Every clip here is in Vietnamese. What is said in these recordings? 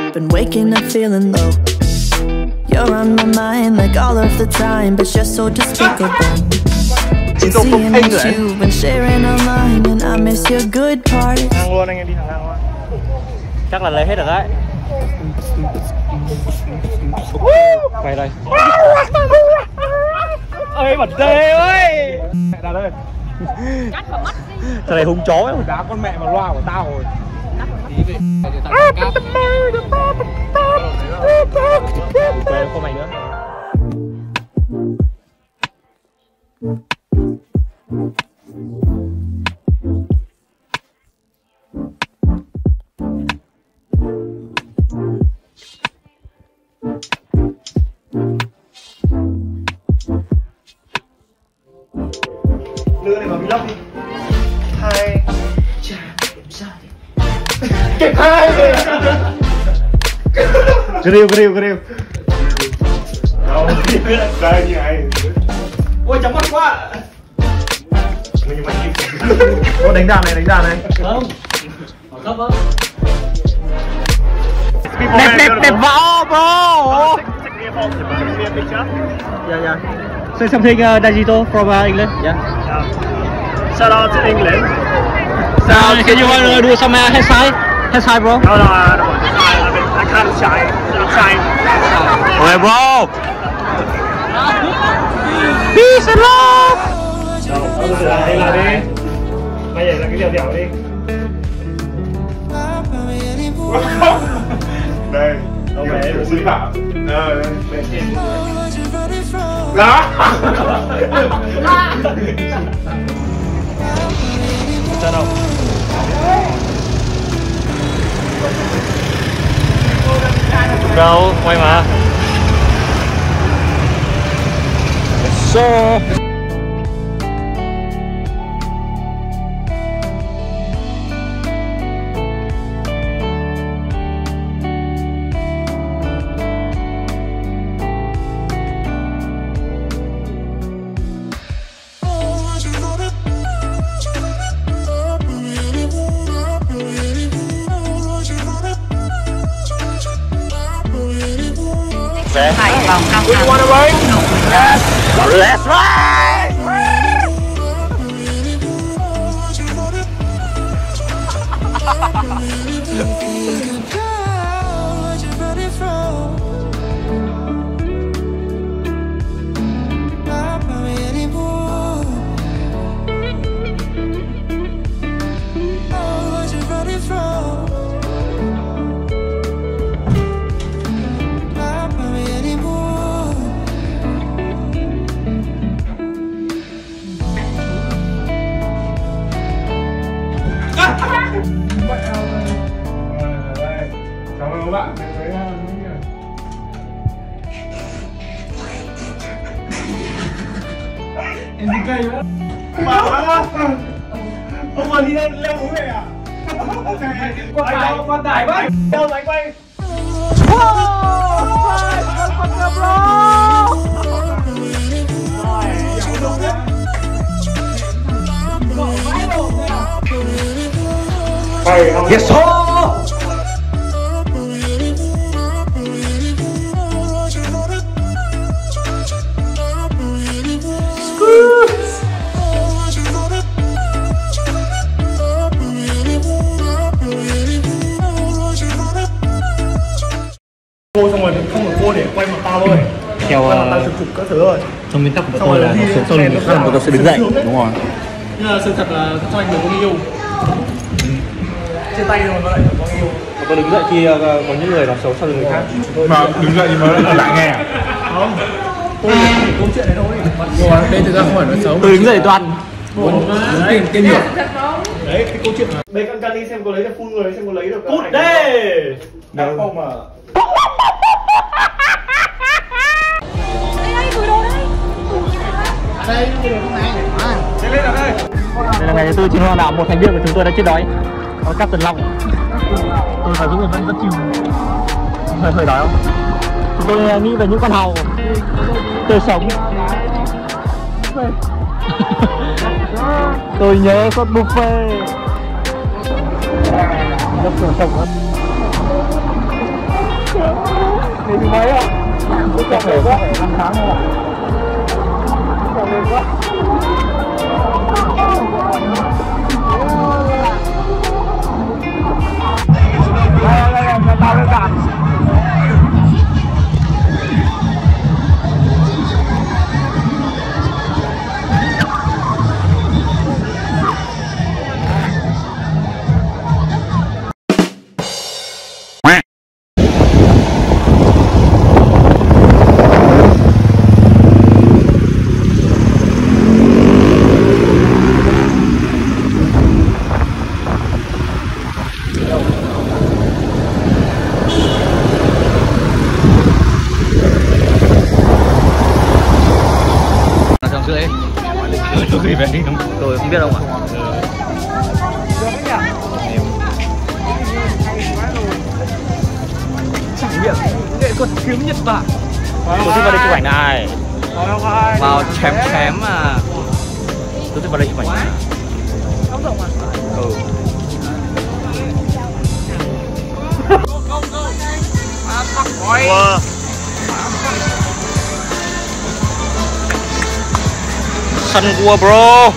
Been waking up feeling low. You're on my mind like all of the time, but you're so despicable. Been seeing what you've been sharing online, and I miss your good parts. Hàng luôn, anh em đi thẳng hàng luôn. Chắc là lấy hết rồi đấy. Quay đây. Ơi bẩn dê ơi. Mẹ đặt ơi. Thằng này hung chó ấy. Đá con mẹ mà loa của tao rồi. Quay không mày nữa. Đưa này vào vlog đi. Hai. Kẹp hai. Grill. Đây như này. Ôi chóng mắt quá. Ô đánh đàn này. Không. Cấp á. Đẹp võ bro. Yeah. Say something Dajito from England. Yeah. Shout out to England. Can you do some hand sign, bro? No, I can't sign. Okay, bro. Peace and love. Đây đi. Bây giờ là cái dẻo đi. Đây. Đâu mẹ được suy phạm. Đây. Đó. Sao đâu? Đâu, quay mà. So. Hãy vào cam Let's ride! Cảm ơn các bạn. Em đi cây nữa. Ông còn đi leo núi này à? Con tải quá. Đâu mà anh quay. Yes sir. Cô xong rồi không phải cô để quay mặt tao thôi. Theo tao chụp các thứ rồi. Trong nguyên tắc của tôi là tôi sẽ đứng dậy, đúng rồi. Nhưng mà sự thật là cho anh người có người yêu. Trên tay mà nó lại có người yêu. Mà tôi đứng dậy khi có những người làm xấu sau người khác. Mà đứng dậy thì mới lại nghe à? Không. Tôi kể câu chuyện này thôi. Đây thực ra không phải nói xấu. Tôi đứng dậy tôi ăn. Muốn tìm hiểu. Đấy, cái câu chuyện là mấy con Cali xem có lấy được full người, xem có lấy được. Cút đê. Đâu không mà. Đây, đây là đây. Đây là ngày thứ tư trên hoang đảo, một thành viên của chúng tôi đã chết đói. Đó là Captain Long. Tôi và Dũng vẫn rất chiều. Hơi đói không? Chúng tôi nghĩ về những con hàu tươi sống. Tôi nhớ suất buffet. Rất sườn sống. Thì mấy không? Tôi chọn được quá. 5 tháng không ạ? Chọn được quá. Đây, tao lên cạn. Tôi không biết đâu ạ. Trải nghiệm nghệ thuật kiếm Nhật Bản. Tôi thích vào đây chụp ảnh này. Vào chém mà. Tôi thích vào đây chụp ảnh. Không rộng à? Ừ. Wow. Săn cua bro.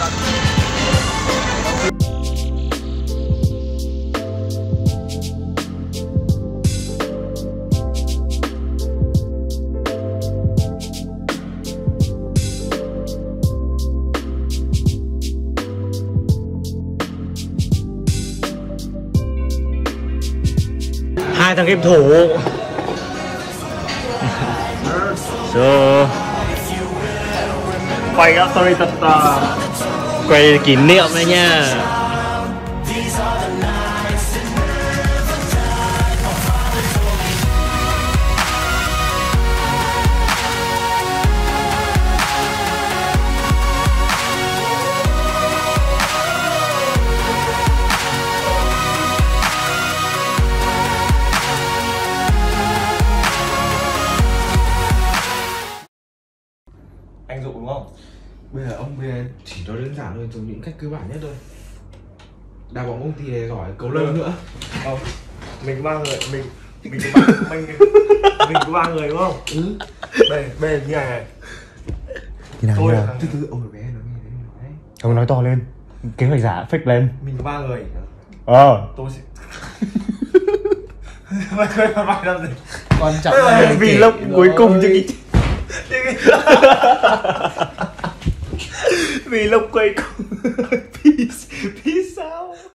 Hai thằng game thủ. Quay các story thật quay kỷ niệm này nha. Anh Dụ đúng không? Bây giờ ông chỉ nói đơn giản thôi, dùng những cách cơ bản nhất thôi. Đá bóng ông thì để giỏi, cầu lông nữa. Không, mình ba người, mình có ba người đúng không? Ừ. Đây như này. Như nào? Từ từ, ông nói bé, nói nghe đấy. Ông nói to lên, kế hoạch giả fake lên. Mình có ba người. Tôi sẽ mày làm gì? Quan trọng là vì lúc cuối cùng chứ vì lúc quay cùng peace out.